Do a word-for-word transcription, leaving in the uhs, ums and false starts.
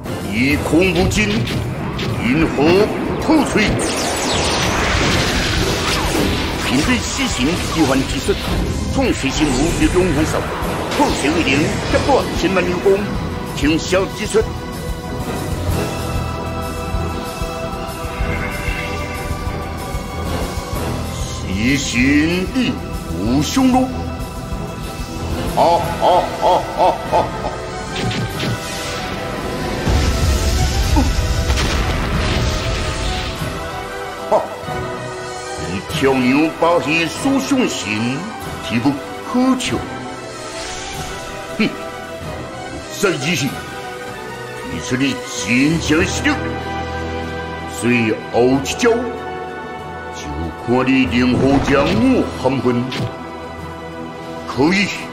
以空无尽，银河破碎。面对死神召唤之术，创世神武力量很少，破碎威灵一波千万流光，清霄之术。 一心力无匈奴，哈哈哈哈哈哈！哈！你跳牛把戏所相信，岂不可笑？哼！再继续，提出你真正实力，随后一招。 就看你能否将我含混，可以。